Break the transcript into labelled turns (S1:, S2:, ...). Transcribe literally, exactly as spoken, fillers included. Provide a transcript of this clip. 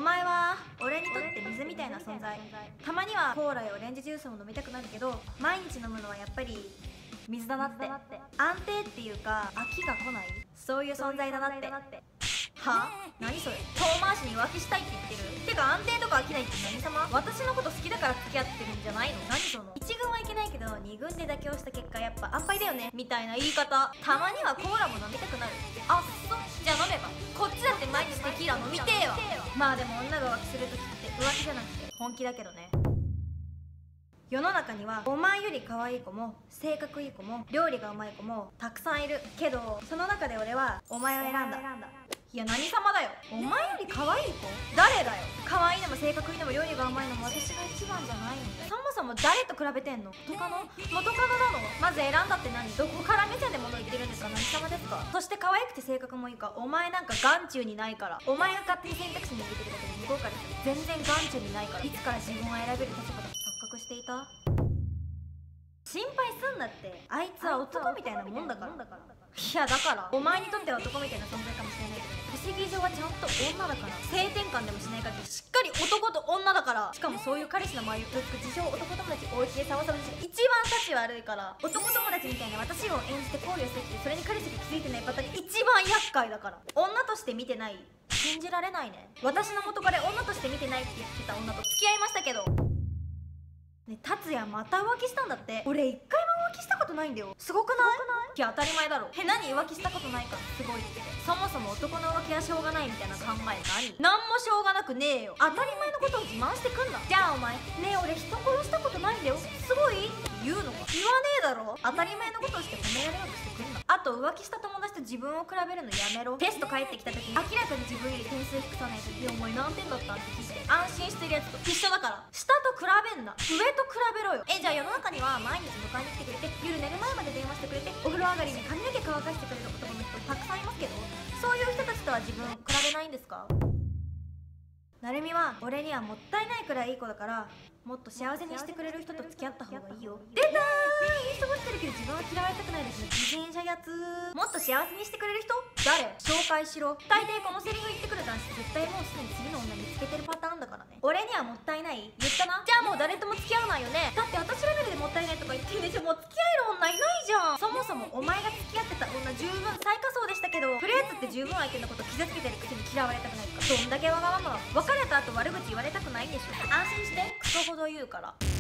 S1: 前は俺にとって水みたいな存在。たまにはコーラやオレンジジュースも飲みたくなるけど、毎日飲むのはやっぱり水だなって。安定っていうか飽きが来ない、そういう存在だなって。はあ、何それ。遠回しに浮気したいって言ってる。てか安定とか飽きないって何様。私のこと好きだから付き合ってるんじゃないの。何その一軍はいけないけど二軍で妥協した結果やっぱ安牌だよねみたいな言い方。たまにはコーラも飲みたくなる。あっそ、じゃあ飲めば。こっちだって毎日テキーラ飲みてえわ。まあでも女が浮気する時って浮気じゃなくて本気だけどね。世の中にはお前より可愛い子も性格いい子も料理がうまい子もたくさんいるけど、その中で俺はお前を選んだ。いや何様だよ。お前より可愛い子誰だよ。可愛いのも性格いいのも料理がうまいのも私が一番じゃないの。そもそも誰と比べてんの。元カノ元カノなの。まず選んだって何。どこから目線で物言ってるんですか。何様ですか。そして可愛くて性格もいいか。お前なんか眼中にないから。お前が勝手に選択肢に入れてるだけで向こうから全然眼中にないから。いつから自分を選べる立場だと錯覚していた。心配すんなって。あいつは男みたいなもんだから。いやだからお前にとっては男みたいな存在かもしれないけど、不思議上はちゃんと女だから。性転換でもしない限りしっかり男と女だから。しかもそういう彼氏の周りをうろつく自称男友達おうちで騒がしが一番立ち悪いから。男友達みたいな私を演じて考慮してきて、それに彼氏が気づいてないパターンが一番厄介だから。女として見てない。信じられないね。私の元彼女として見てないって言ってた女と付き合いましたけどね。達也また浮気したんだって。俺一回も浮気したことないんだよ。すごくない？いや当たり前だろ。へ、何浮気したことないからすごいって。そもそも男の浮気はしょうがないみたいな考え何？なんもしょうがなくねえよ。当たり前のことを自慢してくんな。じゃあお前ねえ俺人殺したことないんだよすごいって言うのか。言わねえだろ。当たり前のことをして褒められようとしてくんな。あと浮気した友達と自分を比べるのやめろ。テスト帰ってきた時に明らかに自分より点数低さない時、いやお前何点だったんって聞いて安心してるやつと一緒だから。下と比べんな、上と比べろよ。え、じゃあ世の中には毎日迎えに来てくれて夜寝る前まで電話してくれてお風呂上がりに髪の毛乾かしてくれる男の人たくさんいますけど、そういう人たちとは自分比べないんですか。なるみは俺にはもったいないくらいいい子だから、もっと幸せにしてくれる人と付き合った方がいいよ。出たー、言い過ごしてるけど自分は嫌われたくないですね。自転車やつ。もっと幸せにしてくれる人誰？紹介しろ。大抵このセリフ言ってくる男子絶対もうすでに次の女見つけてるパターンだからね。俺にはもったいない言ったな。じゃあもう誰とも付き合わないよね。だって私レベルでもったいないとか言ってんでしょ。もう付き合える女いないじゃん。そもそもお前が付き合ってた女十分最下層でしたけど、とりあえずって十分相手のこと傷つけてるくせに嫌われたくないか。どんだけわがまま。別れた後悪口言われたくないんでしょ。安心してクソほど言うから。